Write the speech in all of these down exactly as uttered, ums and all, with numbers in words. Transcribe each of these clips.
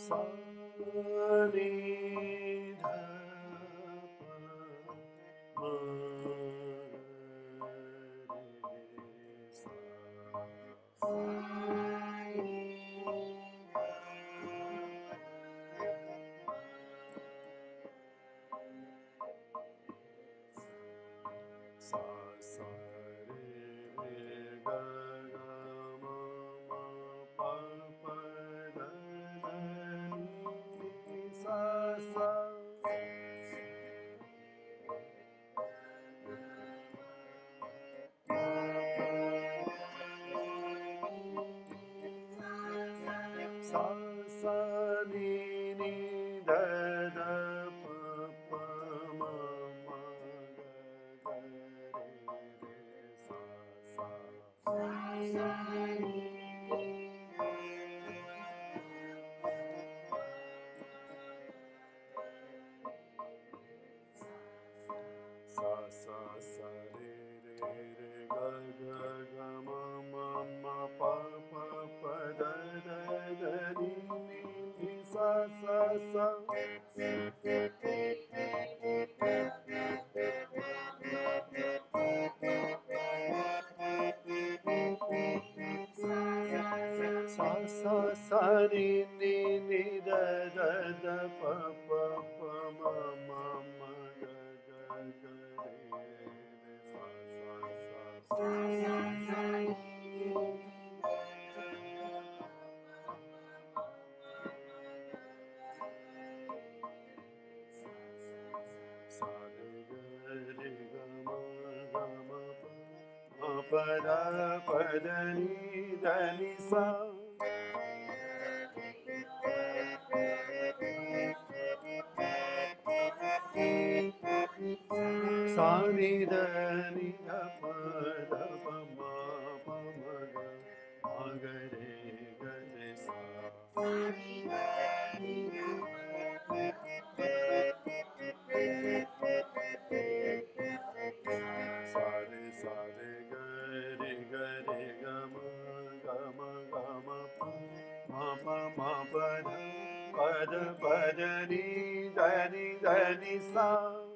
सा रे ध प म रे सा सा सा रे रे ग ग म म प प ध ध नि नि सा सा सा सा नि नि ध ध प प म म ग ग रे रे सा सा सा सा सा रे रे रे ग ग ग म म म प प प ध ध ध नि नि नि सा सा सा सा सा सा नि नि नि ध ध ध प प प म म म ग ग ग रे रे सा सा सा सा रे ग रे ग म ग म प म प ध प ध नि ध नि सा सा नि ध नि ध प ध प म प म ग म ग रे ग रे सा सा रे सा रे ग रे ग रे ग म ग म ग म प म प म प ध प ध प ध नि ध नि ध नि सा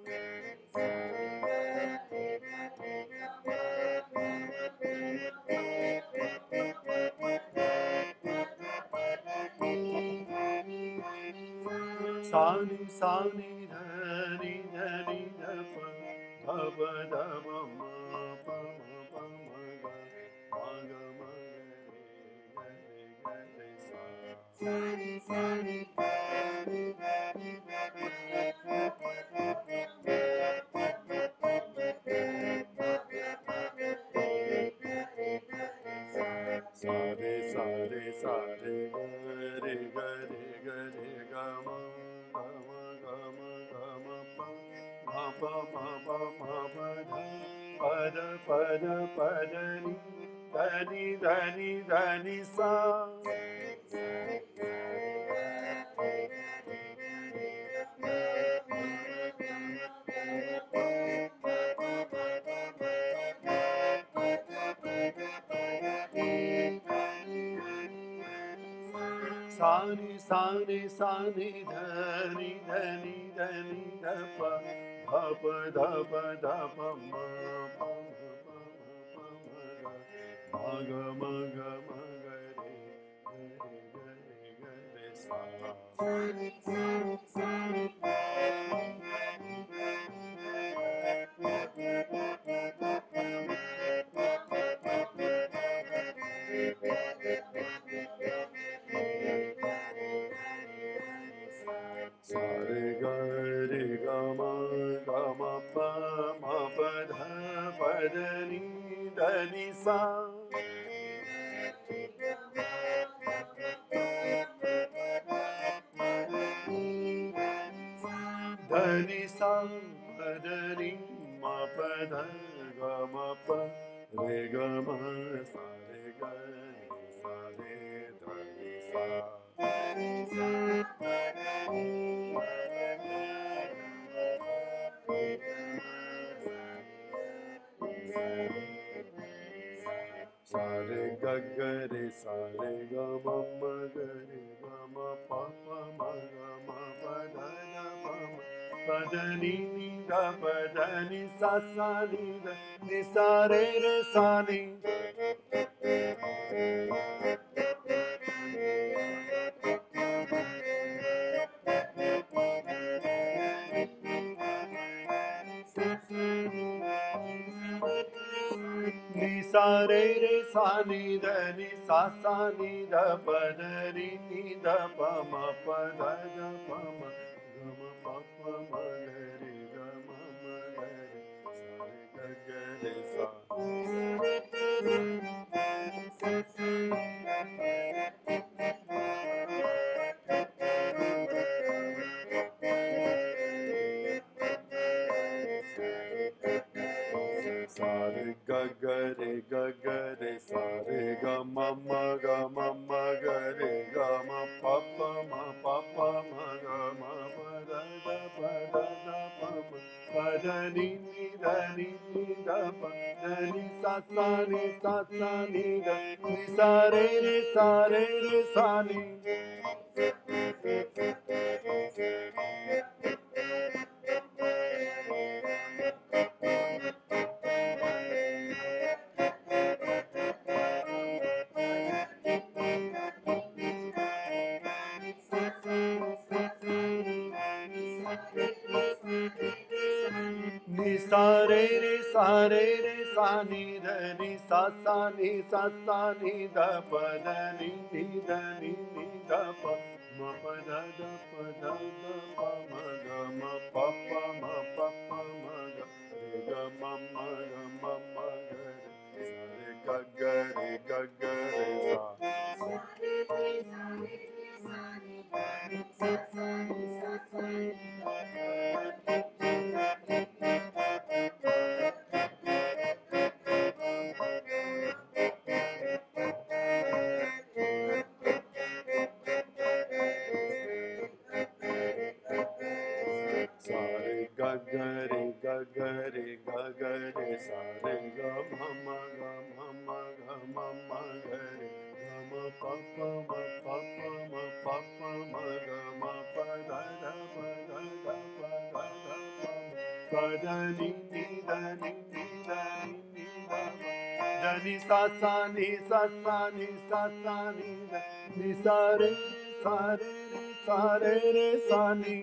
सा नि सा नि ध नि ध नि ध प ध प ध प म प म प म ग म ग म ग रे ग रे ग रे सा सा रे सा रे सा रे ग रे ग रे ग रे ग म ग म ग म ग म प म प म प म प ध प ध प ध प ध नि ध नि ध नि ध नि सा सा नि सा नि सा नि ध नि ध नि ध नि ध प ध प ध प ध प म प म प म प म ग म ग म ग म ग रे ग रे ग रे ग रे सा सा रे ग रे ग म ग म प म प ध प ध नि ध नि सा ध नि सा प ध नि म प ध ग म प रे ग म सा रे ग नि सा रे ध नि सा सा रे ग ग रे सा रे ग म म ग रे ग म प प pada ni ni da pada ni sa sa ni da ni sa re re sa ni. Ni sa re re sa ni da ni sa sa ni da pa da ni ni da pa ma pa da da pa ma ga ma pa pa ma ga re ga ma ma ga re sa re ga ga re sa. Sa re ga ga re ga ga re sa re ga ma ma ga ma ma ga re ga ma pa pa ma pa pa ma ga ma pa da da pa da da pa ma pa da ni ni da ni ni da pa da ni sa sa ni sa sa ni da ni sa re re sa re re sa ni. Ni sa re re sa re re sa ni da ni sa sa ni sa sa ni da pa da ni ni da ni ni da pa ma pa da da pa da da pa ma ga ma pa pa ma pa pa ma ga re ga ma ma ga ma ma ga re sa re ga ga re ga ga re sa. Sa re ga ga re ga ga re ga ga re sa re ga ma ma ga ma ma ga ma ma ga re ga ma pa pa ma pa pa ma pa pa ma ga ma pa da da pa da da pa da da pa pa da ni ni da ni ni da ni ni da pa da ni sa sa ni sa sa ni sa sa ni da ni sa re sa re re sa re re sa ni.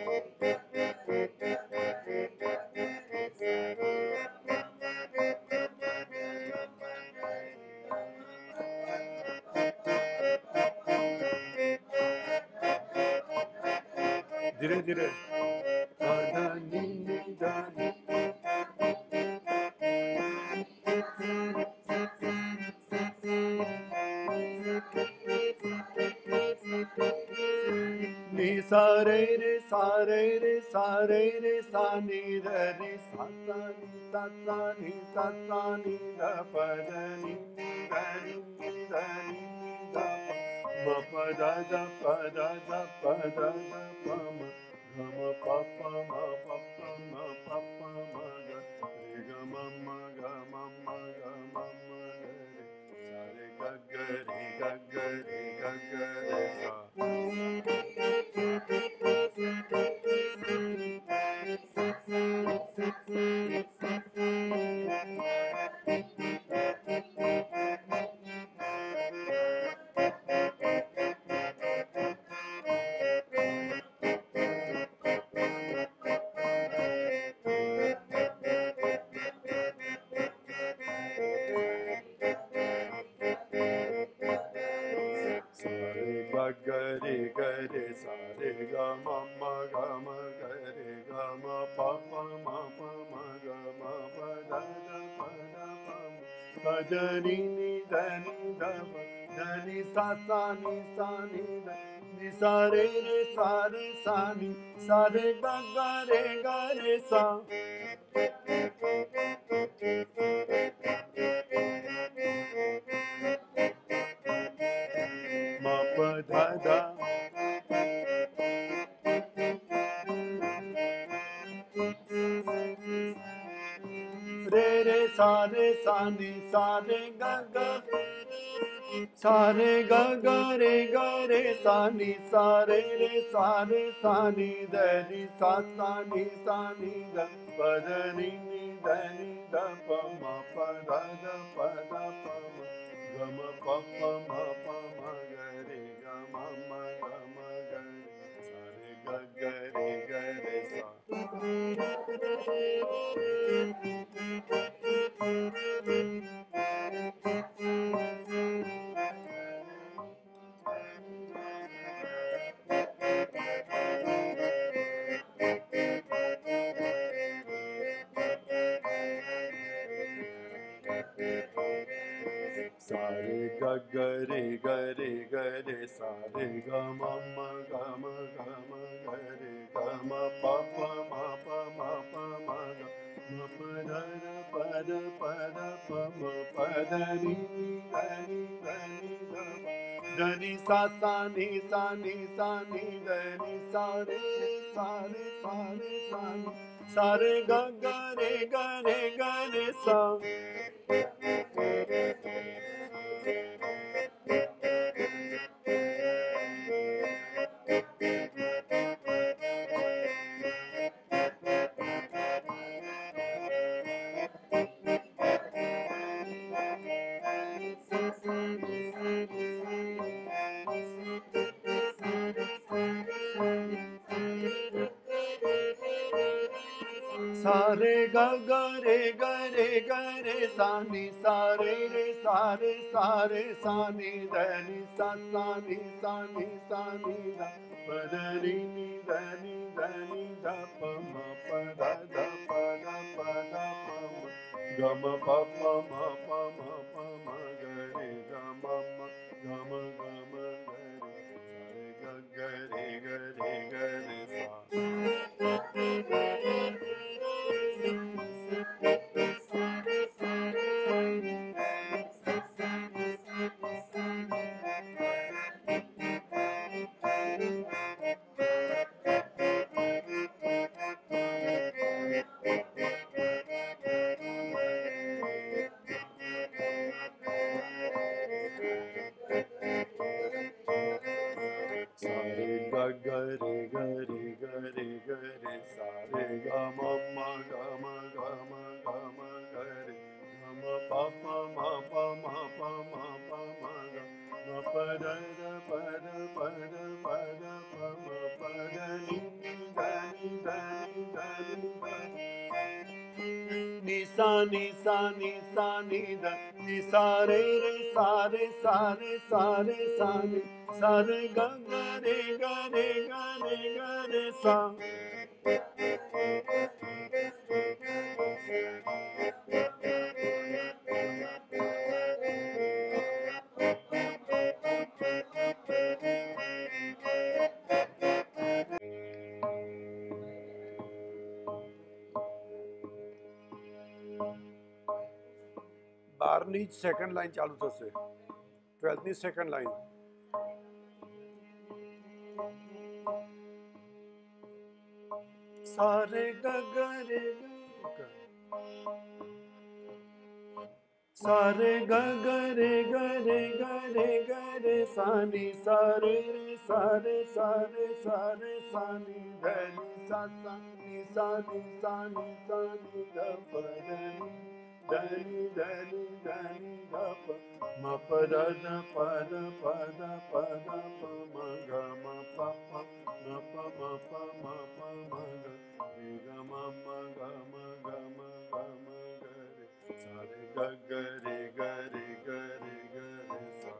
धीरे धीरे ni sa re re sa re re sa re re sa ni da ni sa sa ni sa sa ni sa sa ni da pa da ni ni da ni ni da ni ni da pa ma pa da da pa da da pa da da pa ma ga ma pa pa ma pa pa ma pa pa ma ga re ga ma ma ga ma ma ga ma ma ga re sa re ga ga re ga ga re ga ga re sa. Ga re ga re sa re ga ma ma ga ma ga re ga ma pa pa ma pa ma ga ma pa da da pa da pa ma pa da ni ni da ni da pa da ni sa sa ni sa ni da ni sa re re sa re sa ni sa re ga ga re ga re sa. Ma pa da da re re sa re sa ni sa re ga ga सारे ग ग रे ग रे सा नि सा रे रे सा रे सा नि ध नि सा सा नि सा नि ध प ध नि नि ध नि ध प म प ध ध प ध प म ग म प प म प म ग रे ग म म ग म ग रे सा रे ग ग रे ग रे सा सारे ग ग रे ग रे ग रे सारे ग म म ग म ग म ग रे ग म प प म प म प म ग म प ध ध प ध प ध प म प ध नि नि ध नि ध नि ध प ध नि सा सा नि सा नि सा नि ध नि सा रे रे सा रे सा रे सा नि सा रे ग ग रे ग रे ग रे सा सारे ग ग रे ग रे ग रे सा नि सा रे रे सा रे सा रे सा नि ध नि सा सा नि सा नि सा नि ध प ध नि नि ध नि ध नि ध प म प ध ध प ध प ध प म ग म प प म प म प म ग रे ग म म ग म ग म ग रे सा रे ग ग रे ग रे ग रे सा सारे ग ग रे ग रे ग रे ग रे सारे ग म म ग म ग म ग म ग रे ग म प प म प म प म प म ग म प द द प द प द प द प म प द नि नि ध नि ध नि ध नि ध नि सा नि सा नि सा नि ध नि सा रे रे सा रे सा रे सा रे सा नि सा रे ग ग रे ग रे ग रे ग रे सा बारहवीं सेकंड लाइन चालू થશે ट्वेल्थની सेकंड लाइन सारे ग ग रे ग सारे ग ग रे ग रे ग रे ग रे सा नि सा रे रे सा रे सा रे सा रे सा नि ध नि सा सा नि सा नि सा नि सा नि ध प ध नि ध नि ध नि ध नि ध प म प ध ध प ध प ध प ध प म ग म प प म प म प म प म ग रे ग म म ग म ग म ग म ग रे सा रे ग ग रे ग रे ग रे ग रे सा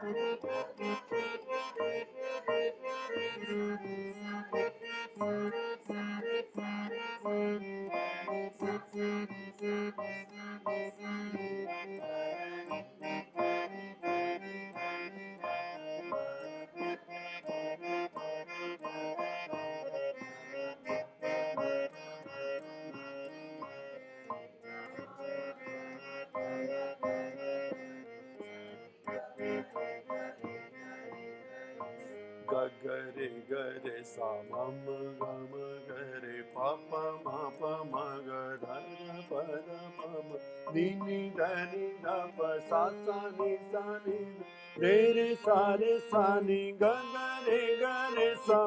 ग ग रे ग रे सा म म ग म ग रे प प म प म ग ध ध प ध प म नि नि ध नि ध प सा सा नि सा नि ध re re sa re sa ni ga ga re ga re sa.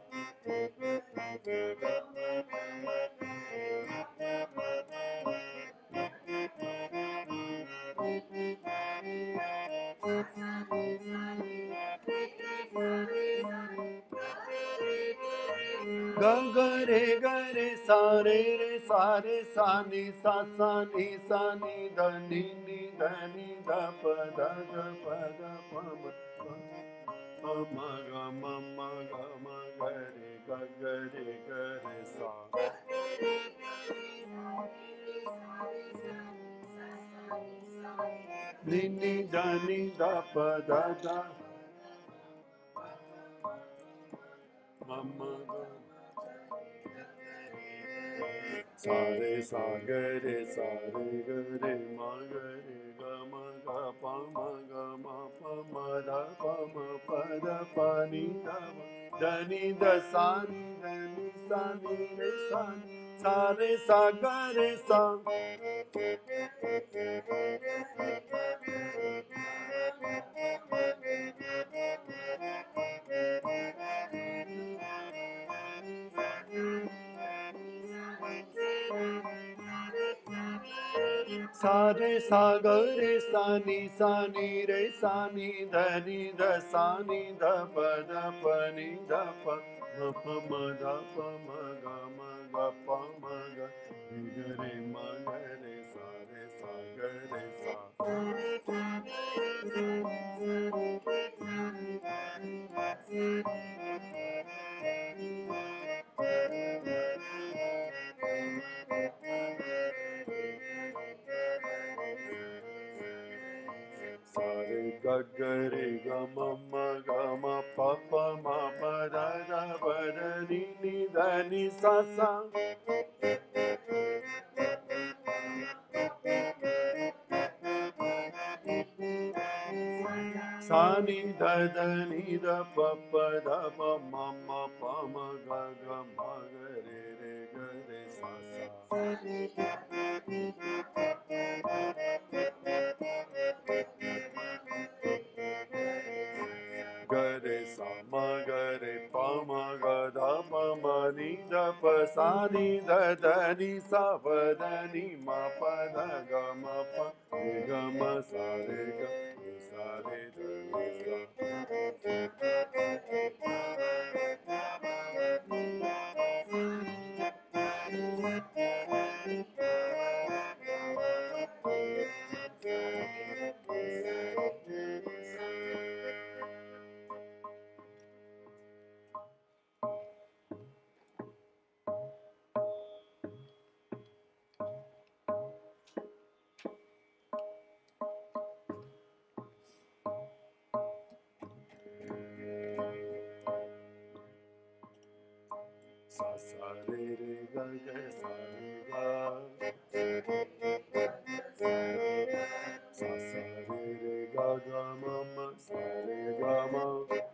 Ga ga re ga re sa re re sa re sa ni sa sa ni sa ni da ni ni da ni da pa da ga pa da pa ma pa ma ga ma ma ga ma ga re ga ga re ga re sa. Ni ni da ni da pa da da ma ma ga. Sa re sa ga re sa re ga re ma ga re ga ma ga pa ma ga ma pa ma da pa ma pa da pa ni da ma da ni da sa ni da ni sa ni re sa ni sa re sa ga re sa. Sa re sa ga re sa ni sa ni re sa ni da ni da sa ni da pa da pa ni da pa ma pa ma da pa ma ga ma ga pa ma ga ni ga re ma ga re sa re sa ga re sa. Sa re ga ga re ga ma ma ga ma pa pa ma pa da da pa da ni ni da ni sa sa. Sa ni da da ni da pa pa da pa ma ma pa ma ga ga ma ga re re ga re sa sa. Ga re sa ma ga re pa ma ga da pa ma ni da pa sa ni da da ni sa pa da ni ma pa da ga ma pa ni ga ma sa re ga ni sa re da ni sa. Sa sa re re ga ga sa re ga. Sa sa re re ga ga ma ma sa re ga ma.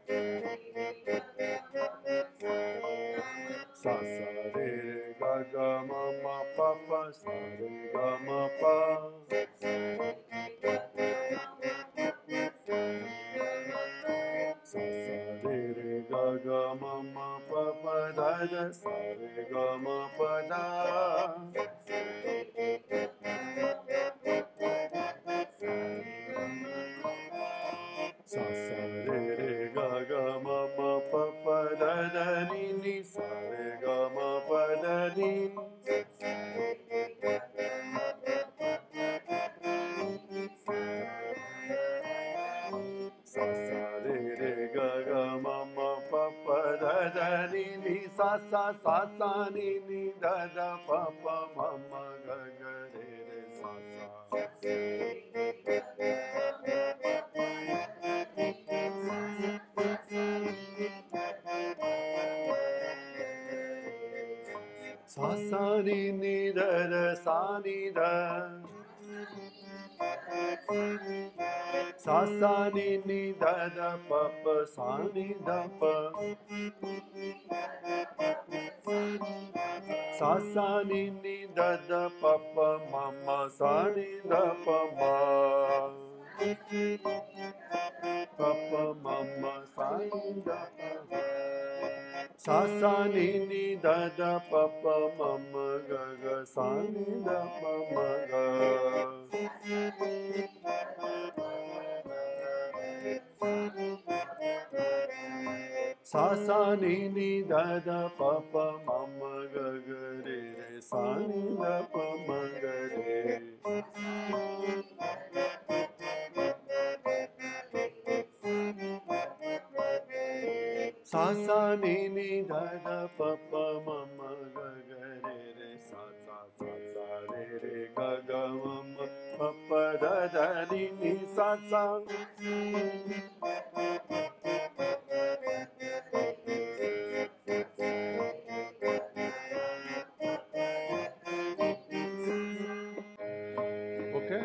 Sa sa re re ga ga ma ma pa pa sa re ga ma pa. Sa sa re re ga ga ma ma pa pa da da sa re ga ma pa da. Sa sa re re ga ga ma ma pa pa da da ni ni sa re ga ma pa da ni. Sa sa re re ga ga ma ma pa pa da da ni ni sa sa sa sa ni ni da da pa pa ma ma ga ga re re sa sa. Sa sa ni ni da da sa ni da. Sa sa ni ni da da pa pa sa ni da pa. Sa sa ni ni da da pa pa ma ma sa ni da pa ma. Papa mama sa ni da pa. Sa sa ni ni da da papa mama ga ga sa ni da mama ga. Sa sa ni ni da da pa pa ma ma ga ga re re sa ni da pa ma ga re. Sa sa ni ni da da pa pa ma ma ga ga re re sa sa sa sa re re ga ga ma ma pa pa da da ni ni sa sa. Okay.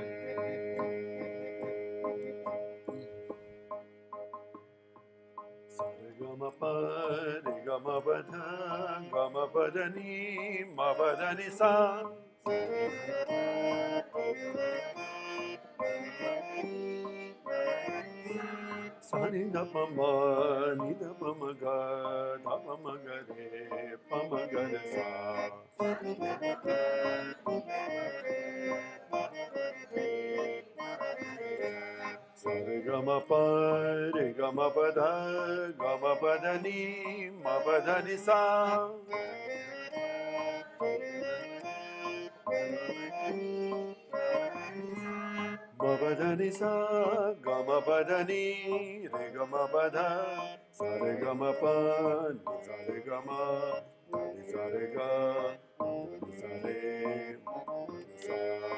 Sa re ga ma pa re ga ma pa da ga ma pa da ni ma pa da ni sa. Sa ni da pa ma ni da pa ma ga da pa ma ga re pa ma ga re sa. Sa re ga ma pa re ga ma pa da ga ma pa da ni ma pa da ni sa. Ma pa da ni sa ga ma pa da ni re ga ma pa da sa re ga ma pa ni sa re ga ma ni sa re ga ni sa re ni sa.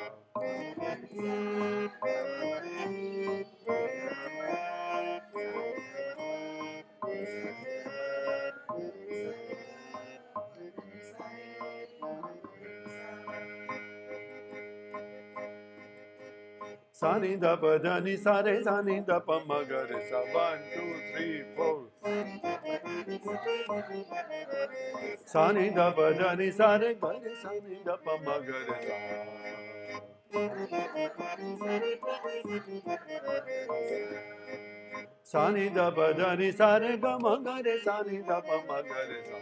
Sa ni da pa da ni sa re sa ni da pa ma ga re sa. One, two, three, four. Sa ni da pa da ni sa re ga re sa ni da pa ma ga re sa. Sa ni da pa da ni sa re ga ma ga re sa ni da pa ma ga re sa.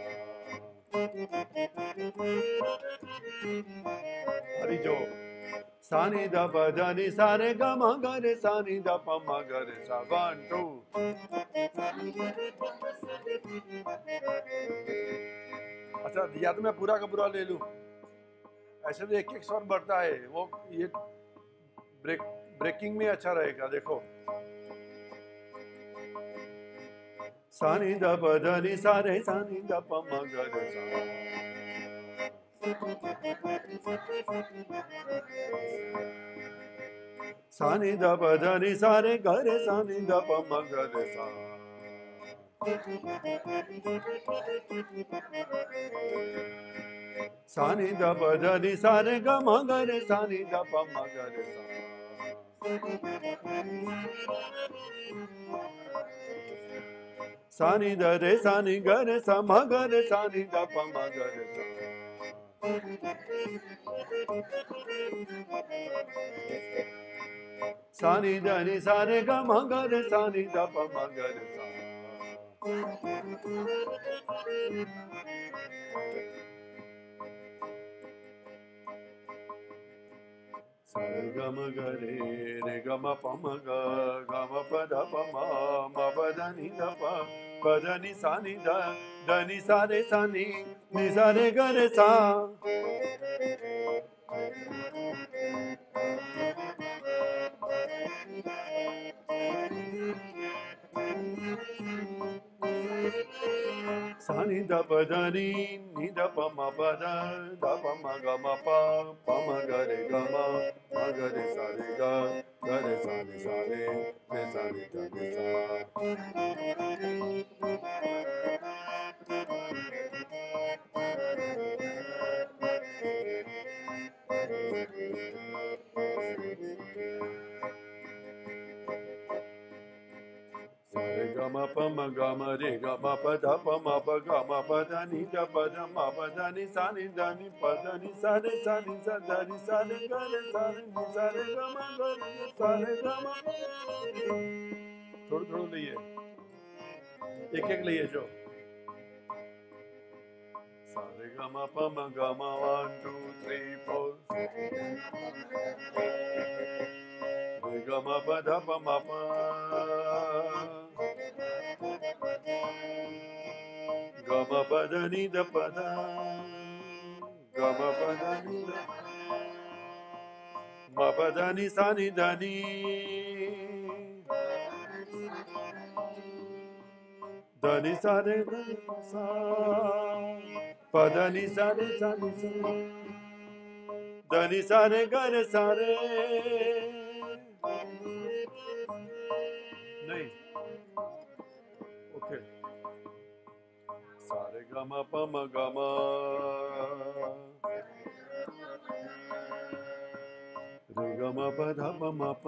Hari jo. Sa ni da pa da ni sa re ga ma ga re sa ni da pa ma ga re sa. One, two. अच्छा या तो मैं पूरा का पूरा ले लूं, ऐसे तो एक एक स्वर बढ़ता है, वो ये ब्रेक ब्रेकिंग में अच्छा रहेगा. देखो सा नि द प ध नि सा रे सा नि द प म ग रे सा. सा नि द प ध नि सा रे ग रे सा नि द प म ग रे सा. सा नि द प ध नि सा रे ग म ग रे सा नि द प म ग रे सा. सा नि द रे सा नि ग रे सा म ग रे सा नि द प म ग रे सा. सा नि द नि सा रे ग म ग रे सा नि द प म ग रे सा. सा रे ग म ग रे रे ग म प म ग ग म प द प म म प द नि द प प द नि सा नि द द नि सा रे सा नि नि सा रे ग रे सा. सा नि द प द नि नि द प म प द द प म ग म प प म ग रे ग म म ग रे सा रे ग ग रे सा नि सा रे रे सा नि द नि सा. Sa re ga gama pa ma gama re gama pa da pa ma pa gama pa da ni da pa da ma pa da ni sa ni da ni pa da ni sa re sa ni sa da ni sa re ga re sa re ni sa re gama ga re sa re gama थोड़ा थोड़ा लिए एक एक लिए जो सारे गमा प म गमा one two three four रे गमा प ध प म प गमा प ध नि ध प ध गमा प ध नि ध म प ध नि सा नि ध नि ध नि सा रे ध नि सा प ध नि सा रे सा नि सा ध नि सा रे ग रे सा रे नहीं ओके सा रे ग म प म ग म रे ग म प ध प म प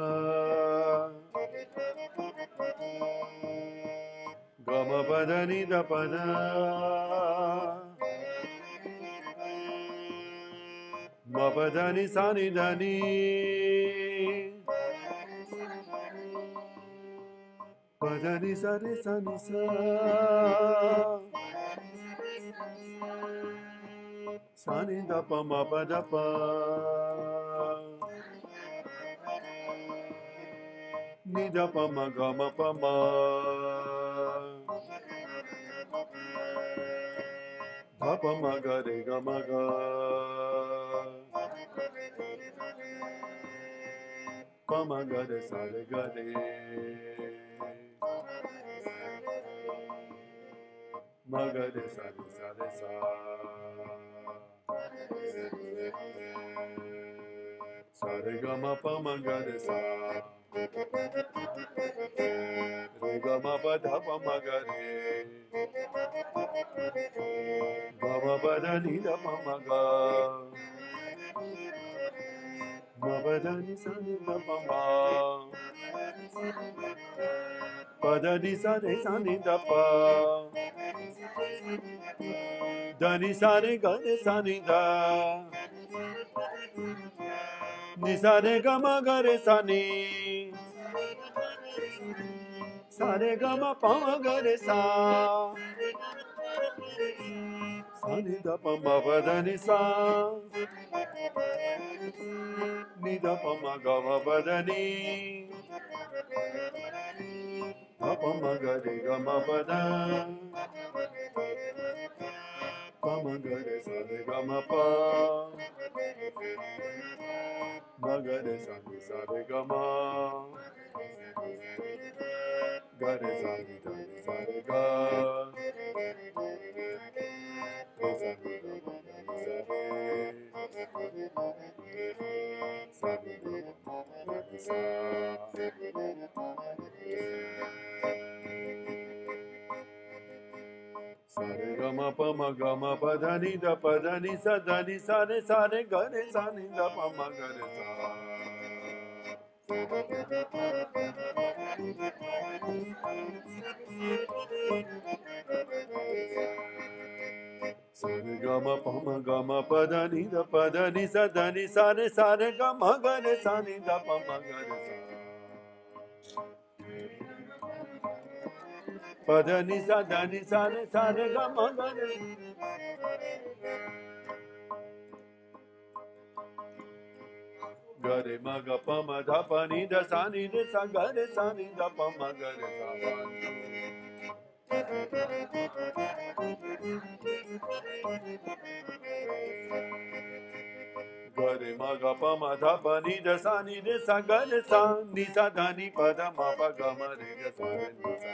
ग म प ध नि ध प ध म प ध नि सा नि ध नि प ध नि सा रे सा नि सा सा नि ध प म प ध प नि ध प म ग म प म ध प म ग रे ग म ग प म ग रे सा रे ग रे म ग रे सा रे सा रे सा सा रे ग म प म ग रे सा रे ग म प ध प म ग रे ग म प ध नि ध प म ग म प ध नि सा नि ध प म प ध नि सा रे सा नि ध प ध नि सा रे ग रे सा नि ध नि सा रे ग म ग रे सा नि सा रे ग म प म ग रे सा सा नि ध प म प ध नि सा नि ध प म ग म प ध नि ध प म ग रे ग म प ध प म ग रे सा रे ग म प म ग रे सा नि सा रे ग म ग रे सा नि ध नि सा रे ग रे सा नि ध प ध नि सा रे सा नि ध प ध नि सा सा रे ग म प म ग म प ध नि ध प ध नि सा ध नि सा रे सा रे ग रे सा नि ध प म ग रे सा सा रे ग म प म ग म प ध नि ध प ध नि सा ध नि सा रे सा रे ग म ग रे सा नि ध प म ग रे सा प ध नि सा ध नि सा रे सा रे ग म ग रे ग रे म ग प म ध प नि ध सा नि रे सा ग रे सा नि ध प म ग रे सा ग रे म ग प म ध प नि ध सा नि रे सा ग रे सा नि सा ध नि प ध म प ग म रे ग सा रे नि सा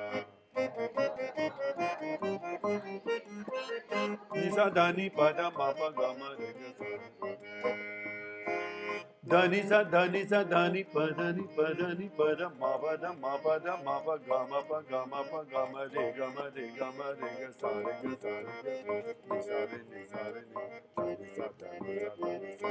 नि सा ध नि प ध म प ग म रे ग सा ध नि सा ध नि सा ध नि प ध नि प ध नि प ध म प ध म प ध म प ग म प ग म प ग म रे ग म रे ग म रे ग सा रे ग सा रे ग नि सा रे नि सा रे नि ध नि सा ध नि सा ध नि सा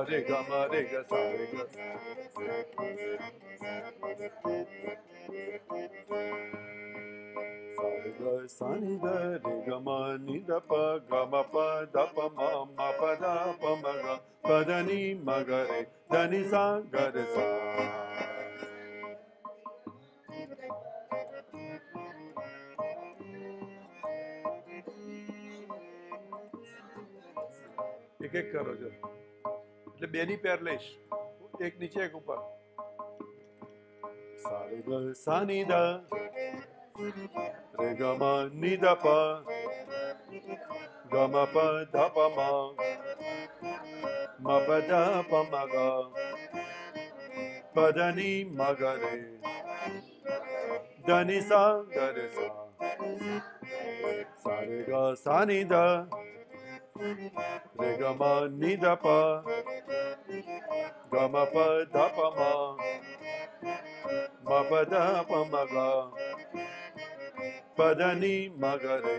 re ga ma re ga sa re ga sa re ga sa ni da re ga ma ni da pa ga ma pa da pa ma ma pa da pa ma ga pa da ni ma ga re da ni sa ga re sa. एक एक करो जो એટલે બેની પેર લઈશ એક નીચે એક ઉપર सा रे ग सा नि द रे ग म नि द प ग म प ध प म म प द प म ग प द नि म ग रे द नि सा ग रे सा सा रे ग सा नि द रे ग म नि द प ग म प ध प म म प द प म ग प द नि म ग रे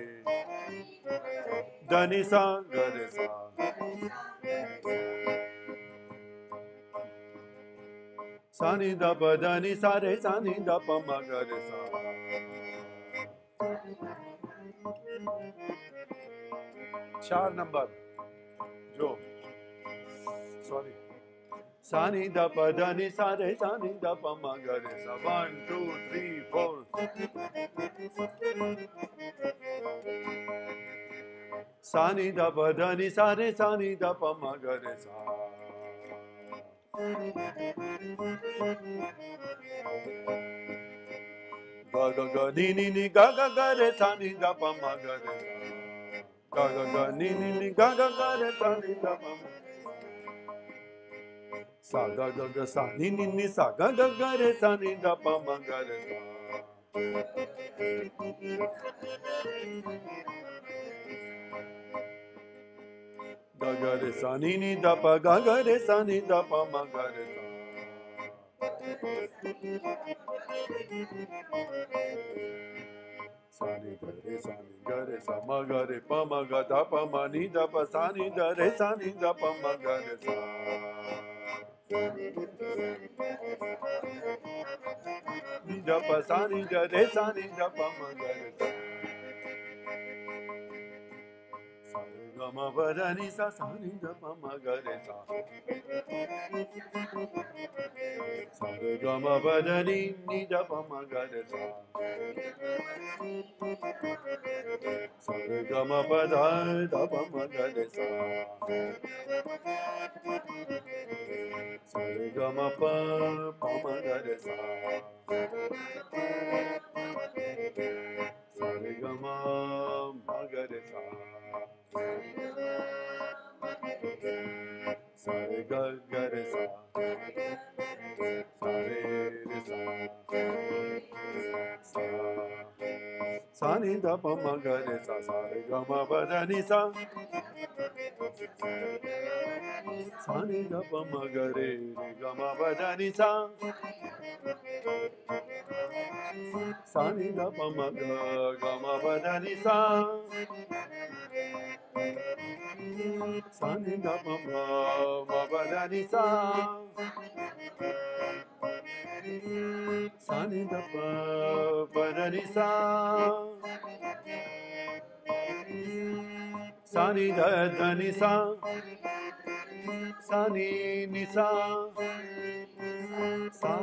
द नि सा ग रे सा सा नि द प द नि सा रे सा नि द प म ग रे सा. चार नंबर जो सॉरी सा नि द प द नि सा रे सा नि द प म ग रे सा. वन टू थ्री फोर सा नि द प द नि सा रे सा नि द प म ग रे सा. ग ग ग नि नि नि ग ग ग रे सा नि द प म ग रे सा. ग ग ग नि नि नि ग ग ग रे सा नि द प म सा ग ग ग सा नि नि नि सा ग ग ग रे सा नि द प म ग रे सा. ग ग रे सा नि नि द प ग ग रे सा नि द प म ग रे सा. सा नि द रे सा नि ग रे सा म ग रे प म ग ध प म नि द प सा नि द रे सा नि द प म ग रे सा. नि द प सा नि द रे सा नि द प म ग रे सा. सा रे ग म प द नि सा सा नि द प म ग रे सा. सा रे ग म प द नि नि द प म ग रे सा. सा रे ग म प ध ध प म ग रे सा. सा रे ग म प प म ग रे सा. सा रे ग म म ग रे सा. सा रे ग ग रे सा. सा रे रे सा. सा सा नि द प म ग रे सा. सा रे ग म प द नि सा. सा नि द प म ग रे रे ग म प द नि सा. सा नि द प म ग ग म प द नि सा. सा नि द प म म प द नि सा. सा नि द प प द नि सा. सा नि द द नि सा. सा नि नि सा. सा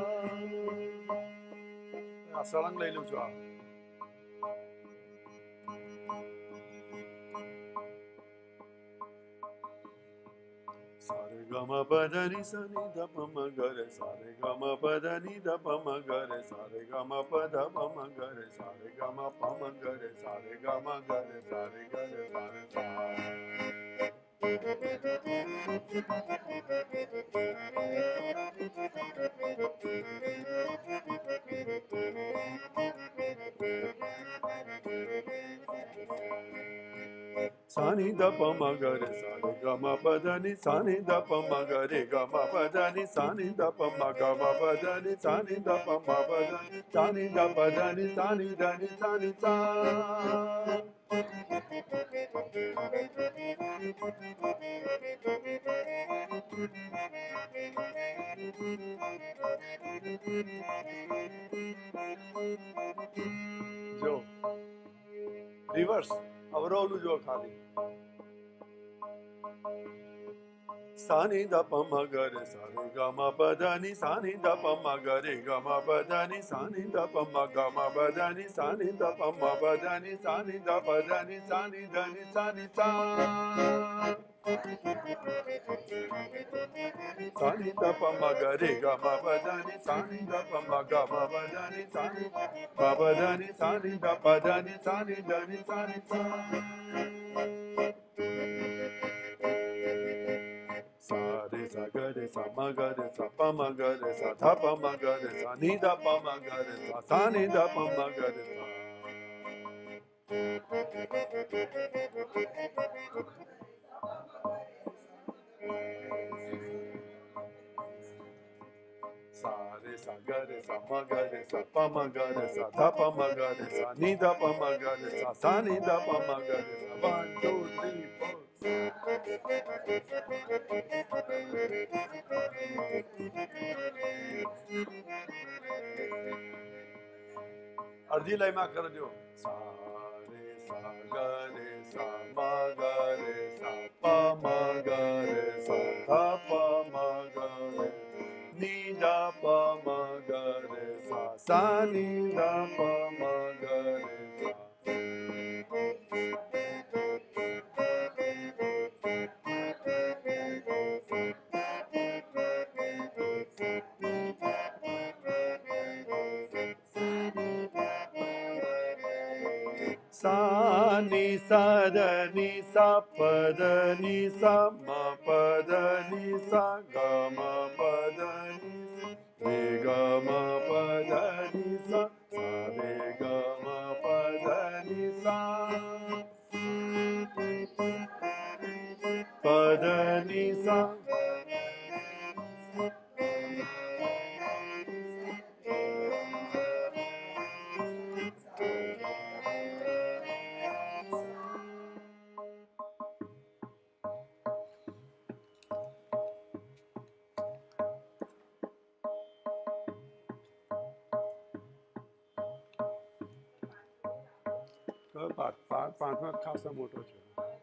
આ સળંગ લઈ લઉં છું આ सा रे ग म प द नि सा नि द प म ग रे सा रे ग म प द नि द प म ग रे सा रे ग म प ध प म ग रे सा रे ग म प म ग रे सा रे ग म ग रे सा रे ग रे सा रे सा. सा नि द प म ग रे सा रे ग म प द नि सा नि द प म ग रे ग म प द नि सा नि द प म ग म प द नि सा नि द प म प द सा नि द प द नि सा नि द नि सा नि सा. जो रिवर्स अवरोलू जो खाली सानी द प म ग रे सा रे ग म प ध नि सा नि द प म ग रे ग म प ध नि सा नि द प म ग म प ध नि सा नि द प म प ध नि सा नि द प ध नि सा नि द नि सा नि सा सा नि द प म ग रे ग म प ध नि सा नि द प म ग म प ध नि सा नि म प ध नि सा नि द प ध नि सा नि द नि सा नि सा सा रे सा ग रे सा म ग रे सा प म ग रे सा ध प म ग रे सा नि द प म ग रे सा सा नि द प म ग रे सा सा रे सा ग रे सा म ग रे सा प म ग रे सा ध प म ग रे सा नि द प म ग रे सा सा नि द प म ग रे सा वन टू थ्री फोर अर्धी लय में कर दो सा रे सा ग रे सा म ग रे सा प म ग रे सा ध प म ग रे नि द प म ग रे सा सा नि द प म ग रे सा सा नि सा द नि सा प द नि सा म प द नि सा ग म प द नि रे ग म प द नि सा सा रे ग म प द नि सा प द नि सा પાંચમા ખાસો મોટો છે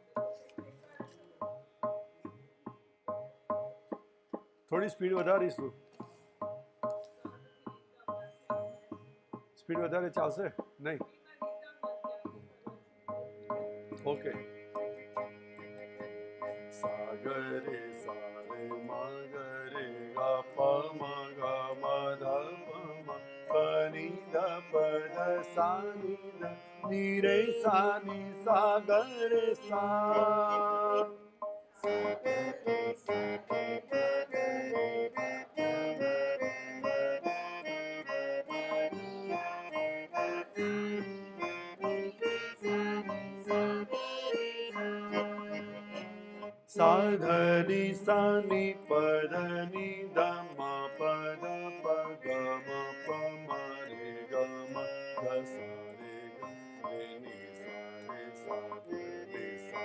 થોડી સ્પીડ વધારીશું સ્પીડ વધારે ચાલશે નહીં ઓકે सा ग रे सा रे म ग रे ग प म ग म ध प म प नि ध प ध सा नि ध नि रे सा नि सा ग रे सा सा ध नि सा नि प ध नि ध म प ध प ग म प म रे ग म ध सा रे ग रे नि सा रे सा ध नि सा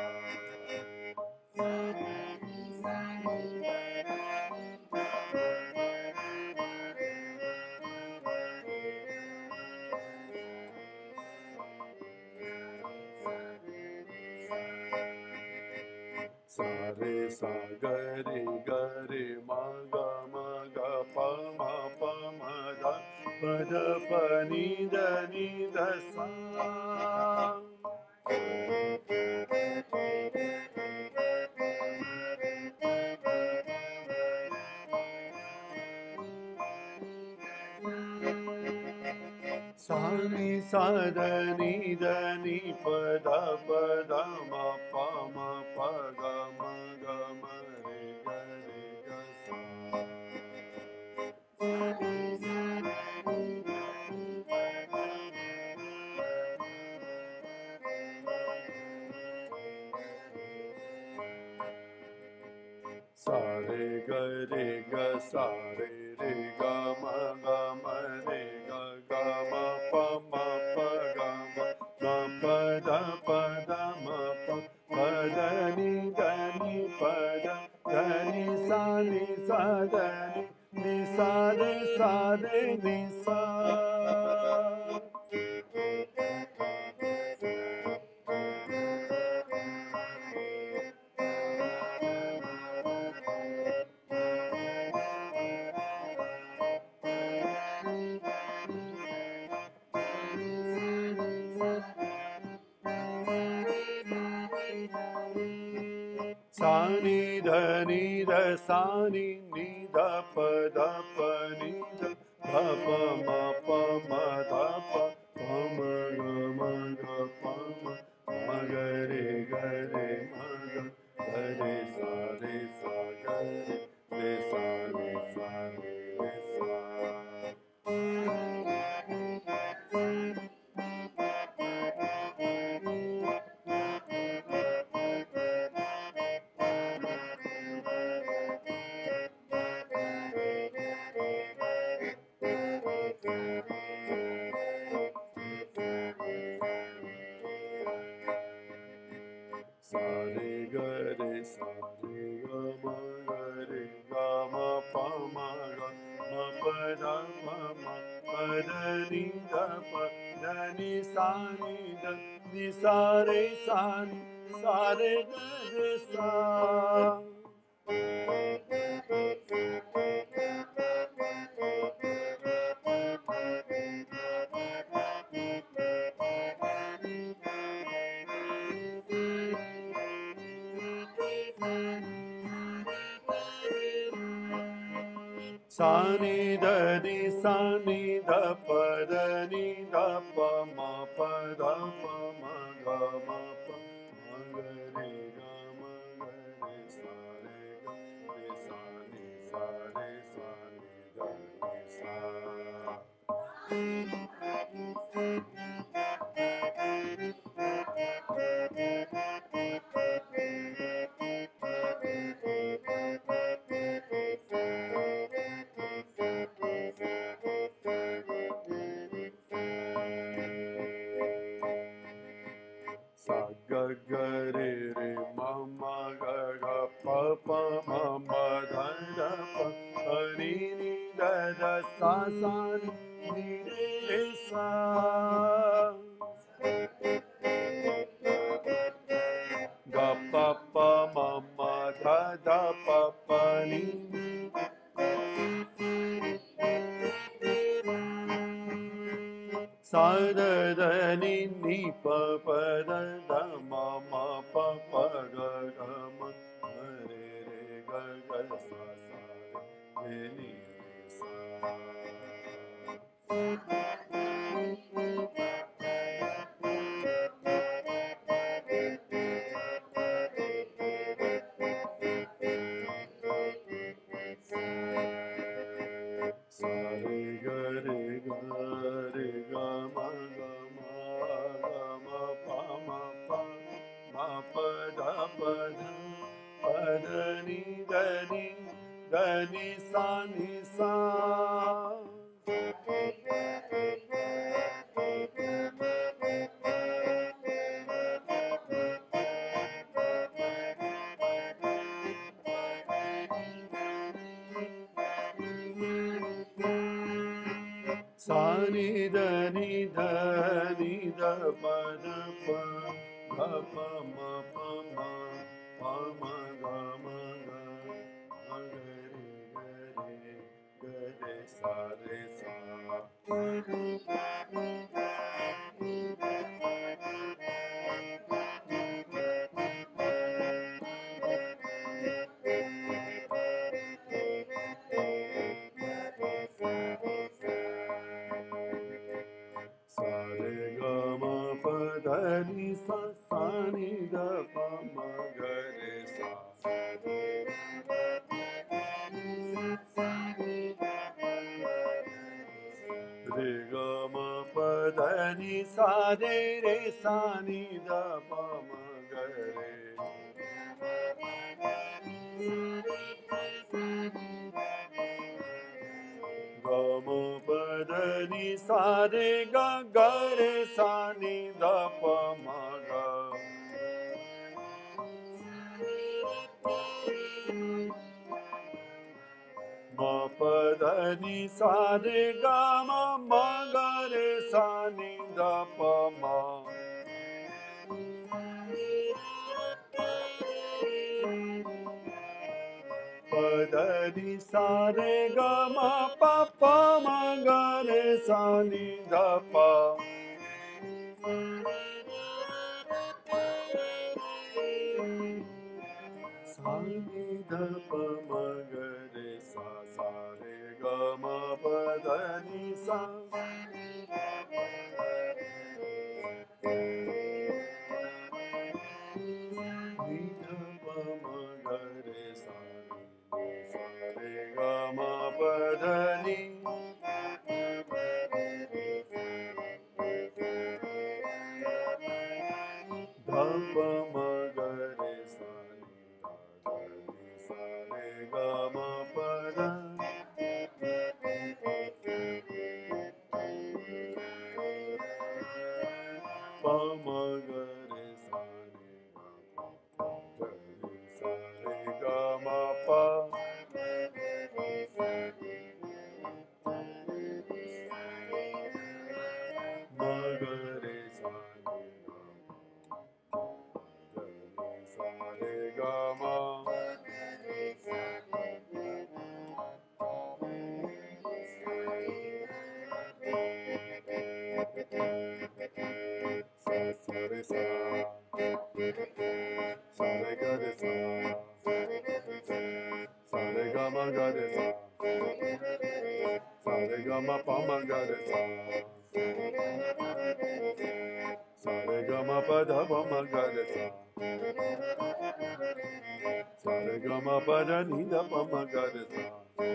सा रे सा ग रे ग रे म ग म ग प म प म ध प ध प नि ध नि ध सा सा नि सा ध नि ध नि प ध प ध म प म प ग म ग म रे ग रे ग सा सा रे ग रे ग सा रे रे ग म ग म रे ग ग म प म प ग म म प ध सा रे नि सा सा नि ध नि ध सा नि नि ध प ध प नि ध ध प म प म ध प प म ग म ग प म म ग रे ग रे म ग ग रे सा रे सा ग रे रे सा रे सा रे रे सा सा रे ग रे सा रे ग म ग रे ग म प म ग म प ध म म प ध नि ध प ध नि सा नि ध नि सा रे सा नि सा रे ग रे सा सा नि ध नि सा नि ध प ध नि ध प म प ध प म ग म प म ग रे ग म ग रे सा रे ग रे सा नि सा रे सा नि ध नि सा सा ग ग रे रे म म ग ग प प म म ध ध प प नि नि ध ध सा सा नि नि रे सा ग प प म म ध ध प प नि सा ध ध नि नि प प ध ध म म प प ग ग म म रे रे ग ग सा सा रे रे नि रे सा सा रे ग रे ग रे ग म ग म ग म प म प म प ध प ध प ध नि ध नि ध नि सा नि सा सा नि ध नि ध नि ध प ध प ध प म प म प म ग म ग म ग रे ग रे ग रे सा रे सा सा रे ग म प ध नि सा सा नि ध प म ग रे सा रे ग म प ध नि सा रे रे सा नि ध प म ग रे ग म प ध नि सा रे ग ग रे सा नि ध प म ग म ma pa da ni sa re ga ma ma ga re sa ni da pa ma. Pa da ni sa re ga ma pa pa ma ga re sa ni da pa. Sa ni da pa ma ga re sa sa re ga ma pa da ni sa. Ni da pa ma ga re sa ni sa re ga ma pa da ni. Da pa ma ga re sa ni da da ni sa re ga ma pa da. Pa ma ga re sa ni ga pa pa da ni sa re ga ma pa. Ma ga re sa ni ga pa da ni sa re ga ma. Sa sa re sa. Sa re ga re sa. Sa re ga ma ga re sa. Sa re ga ma pa ma ga re sa. Sa re ga ma pa da pa ma ga re sa. Sa re ga ma pa da ni da pa ma ga re sa.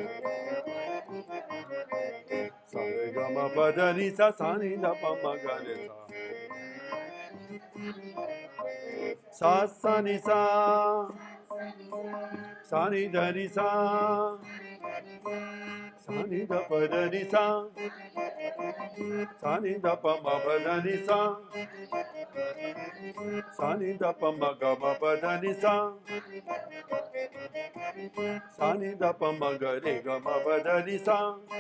Sa re ga ma pa da ni sa sa ni da pa ma ga re sa. Sa sa ni sa. Sa ni da ni sa. Sa ni da pa da ni sa. Sa ni da pa ma pa da ni sa. Sa ni da pa ma ga ma pa da ni sa. Sa ni da pa ma ga re ga ma pa da ni sa.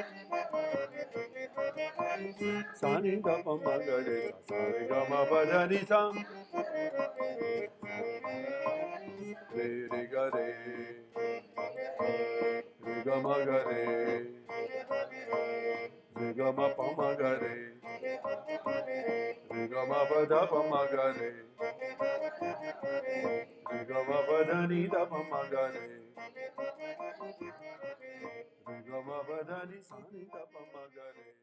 Sa ni da pa ma ga re sa sa re ga ma pa da ni sa. Re re ga re. Re ga ma ga re. Re ga ma pa ma ga re. Re ga ma pa da pa ma ga re. Re ga ma pa da ni da pa ma ga re. Re ga ma pa da ni sa ni da pa ma ga re.